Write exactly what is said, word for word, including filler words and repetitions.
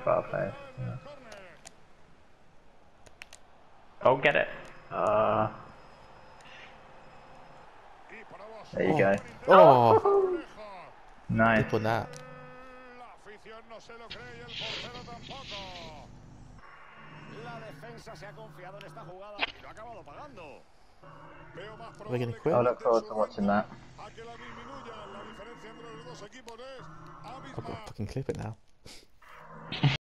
far played. Yeah. Oh, get it. Uh, there you Oh. go. Oh! Nice. Good one, that. Are they going to quit? I look forward to watching that. I've got to fucking clip it now.